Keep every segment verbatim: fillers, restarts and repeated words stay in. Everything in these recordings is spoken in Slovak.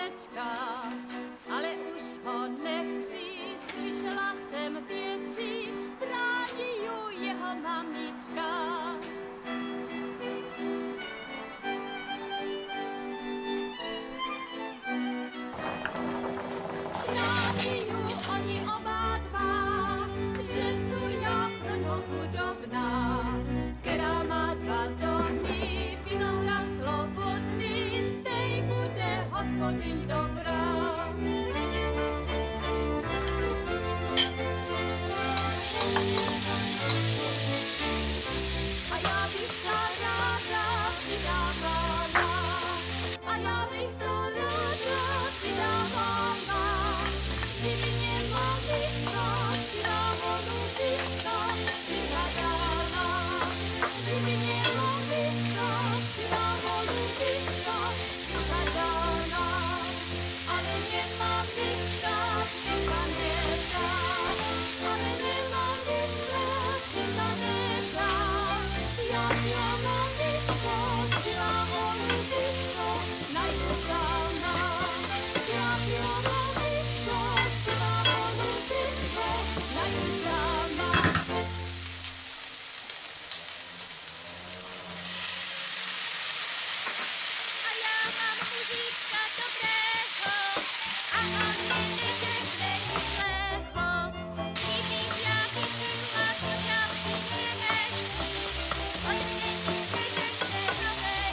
dědečka, ale už ho nechci, slyšela jsem věci, brání ju jeho mamička. Brání ju oni oba dva, že sú ja pro ňo chudobná, která má dva domy, vinohrad slobodný, z tej bude hospodyň dobrá. A ja by sa rada pridávala, a ja by sa rada pridávala, kdyby nemohli si na vodu vyšlo, si hľadala. Kdyby nemohli si na vodu vyšlo, si hľadala. Ale nemám vyšla, si ma nedá. Ale nemám vyšla, si ma nedá. Ja nemám vyšla, si na vodu vyšlo, najdu sama. Ja nemám vyšla, si na vodu vyšlo, najdu sama. A ja mám mužíčka dobrého, a on mi neřekne nic zlého. Kdybych ja vyšla, to ja vyžiješ, on mi neřekne novej.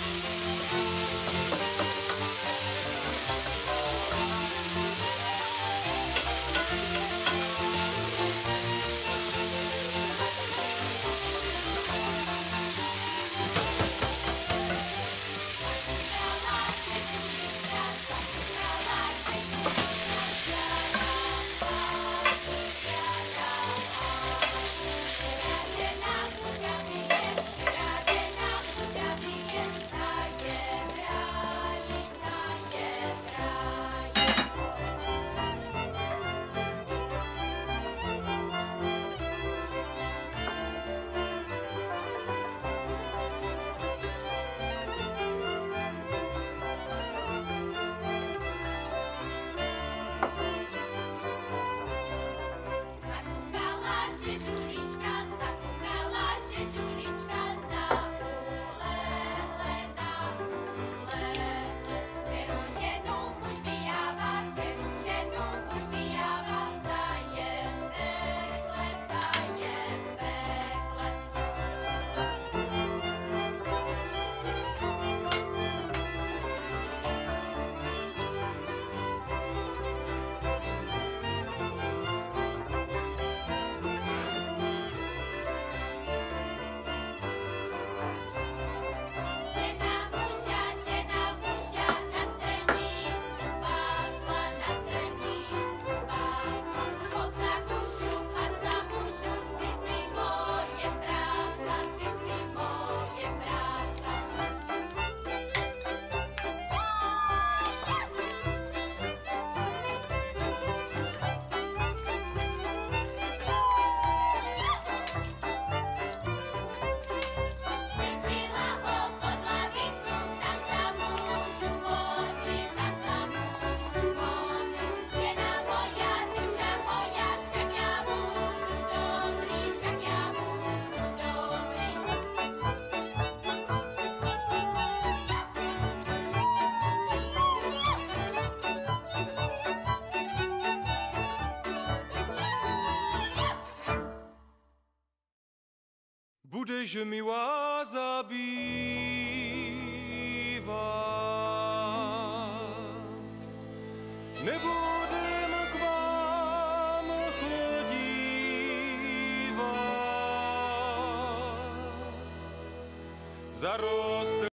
Budeš milá zabývat, nebudem k vám chodívat. Zarost